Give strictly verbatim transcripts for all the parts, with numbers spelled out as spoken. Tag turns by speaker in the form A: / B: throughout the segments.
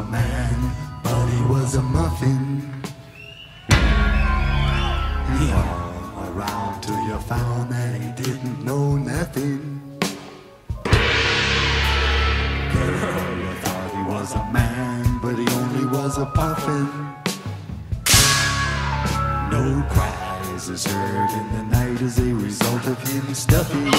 A: a man, but he was a muffin. He hung around till you found that he didn't know nothing. Girl, you thought he was a man, but he only was a puffin. No cries is heard in the night as a result of him stuffing.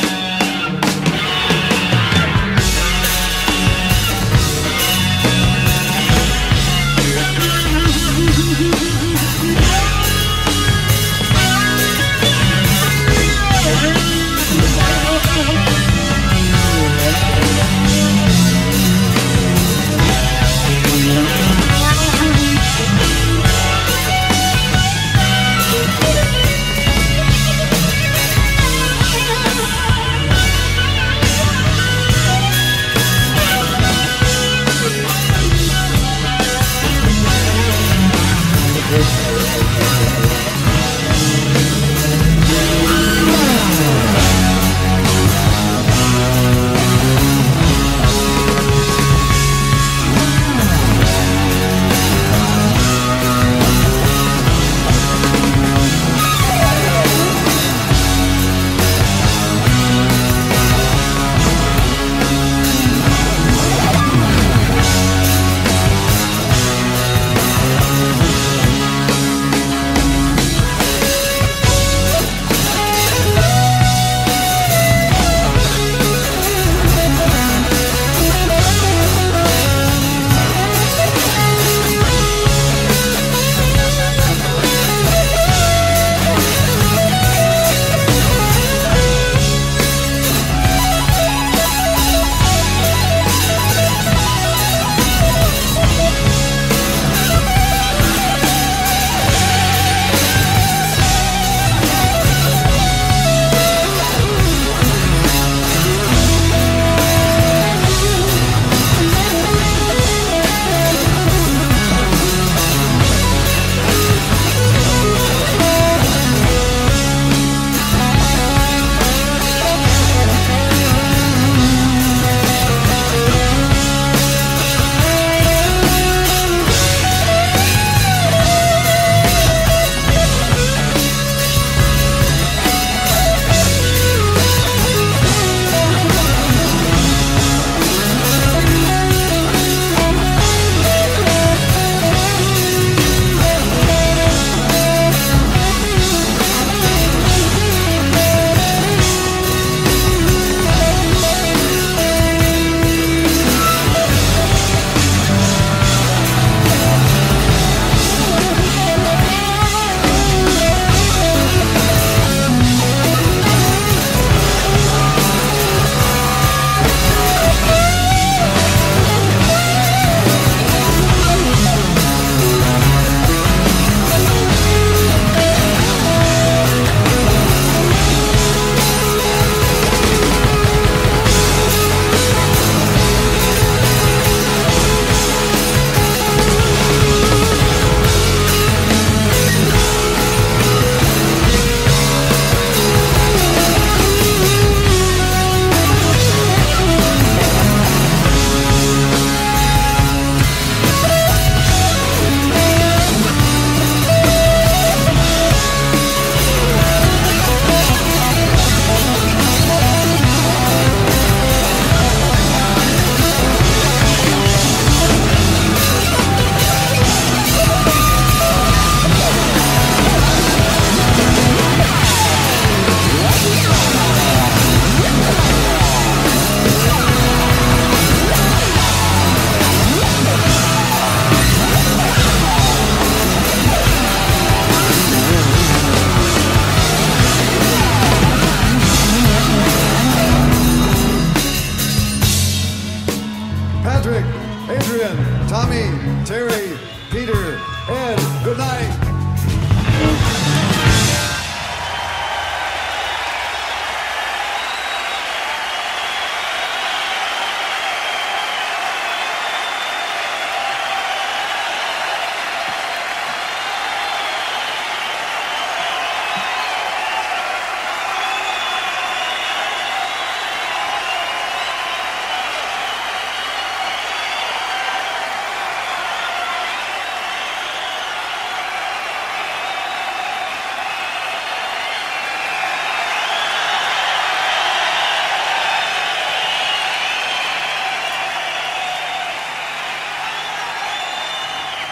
B: Terry, Peter, Ed, good night.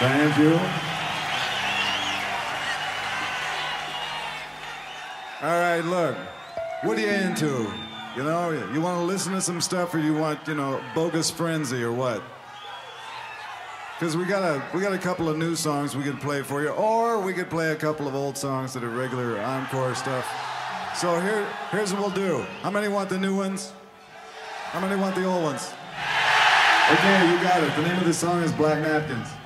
B: Thank you. All right, look. What are you into? You know, you want to listen to some stuff, or you want, you know, Bogus Frenzy or what? Because we got a we got a couple of new songs we could play for you, or we could play a couple of old songs that are regular encore stuff. So here here's what we'll do. How many want the new ones? How many want the old ones? Okay, you got it. The name of the song is Black Napkins.